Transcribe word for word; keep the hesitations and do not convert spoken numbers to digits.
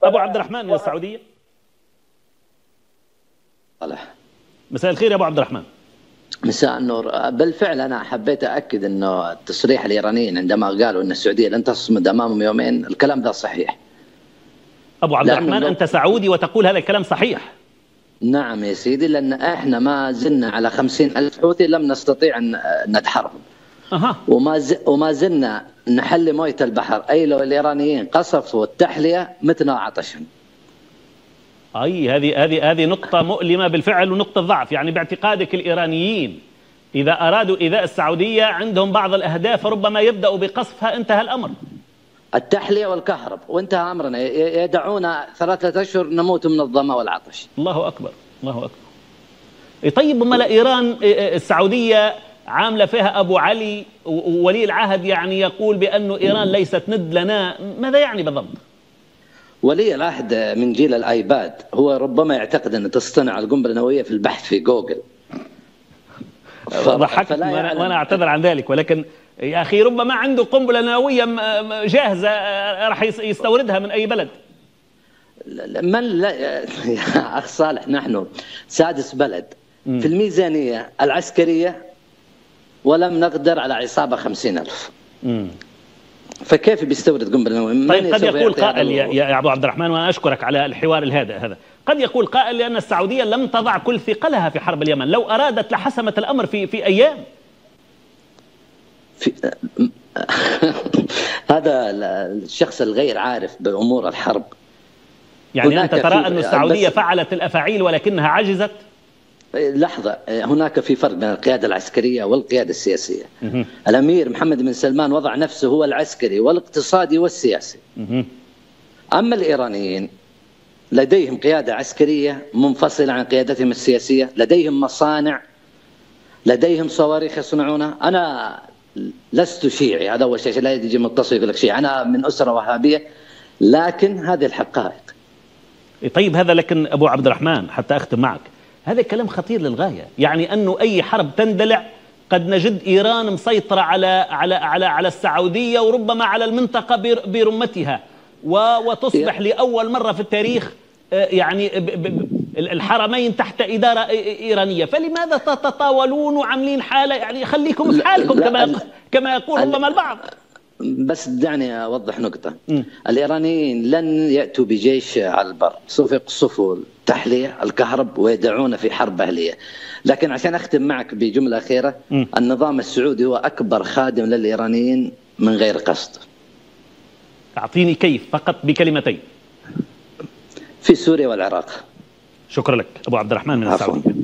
أبو عبد الرحمن من السعودية. صالح، مساء الخير يا أبو عبد الرحمن. مساء النور. بالفعل أنا حبيت أأكد أنه التصريح الإيرانيين عندما قالوا أن السعودية لن تصمد أمامهم يومين، الكلام ده صحيح. أبو عبد الرحمن أنت سعودي وتقول هذا الكلام صحيح؟ نعم يا سيدي، لأن إحنا ما زلنا على خمسين ألف حوثي لم نستطيع أن ندحرهم. أها. وما ز... وما زلنا نحل موية البحر، أي لو الإيرانيين قصفوا التحلية متنا عطشا. أي هذه هذه هذه نقطة مؤلمة بالفعل ونقطة ضعف. يعني باعتقادك الإيرانيين إذا أرادوا إيذاء السعودية عندهم بعض الأهداف فربما يبدأوا بقصفها، انتهى الأمر. التحلية والكهرب وانتهى أمرنا، يدعونا ثلاثة أشهر نموت من الظما والعطش. الله أكبر، الله أكبر. طيب أما إيران السعودية عاملة فيها أبو علي وولي العهد يعني يقول بأنه إيران ليست ند لنا، ماذا يعني بالضبط؟ ولي العهد من جيل الآيباد، هو ربما يعتقد أن تصطنع القنبلة النووية في البحث في جوجل. ضحكت وأنا أعتذر عن ذلك، ولكن يا أخي ربما عنده قنبلة نووية جاهزة راح يستوردها من أي بلد. من لا يا أخ صالح، نحن سادس بلد م. في الميزانية العسكرية ولم نقدر على عصابة خمسين ألف. م. فكيف بيستورد قنبلة نووية؟ طيب قد يقول قائل يا, يا أبو عبد الرحمن، وأنا أشكرك على الحوار الهادئ هذا، قد يقول قائل لأن السعودية لم تضع كل ثقلها في حرب اليمن، لو أرادت لحسمت الأمر في في أيام. في هذا الشخص الغير عارف بأمور الحرب. يعني أنت ترى أن السعودية فعلت الأفاعيل ولكنها عجزت؟ لحظة، هناك في فرق بين القيادة العسكرية والقيادة السياسية. الأمير محمد بن سلمان وضع نفسه هو العسكري والاقتصادي والسياسي. أما الإيرانيين لديهم قيادة عسكرية منفصلة عن قيادتهم السياسية، لديهم مصانع، لديهم صواريخ يصنعونها. أنا لست شيعي، هذا أول شيء، لا يجي متصل يقول لك شيعي، أنا من أسرة وهابية، لكن هذه الحقائق. طيب هذا، لكن أبو عبد الرحمن حتى أختم معك، هذا كلام خطير للغاية. يعني أنه أي حرب تندلع قد نجد إيران مسيطرة على على على على السعودية وربما على المنطقة برمتها، وتصبح لأول مرة في التاريخ يعني الحرمين تحت إدارة إيرانية. فلماذا تتطاولون وعاملين حالة؟ يعني خليكم في حالكم كما كما يقول ربما البعض. بس دعني أوضح نقطة. م. الإيرانيين لن يأتوا بجيش على البر، سوف يقصفوا التحلية الكهرب ويدعون في حرب أهلية. لكن عشان أختم معك بجملة أخيرة، م. النظام السعودي هو أكبر خادم للإيرانيين من غير قصد. أعطيني كيف فقط بكلمتين. في سوريا والعراق. شكرا لك أبو عبد الرحمن من السعودية.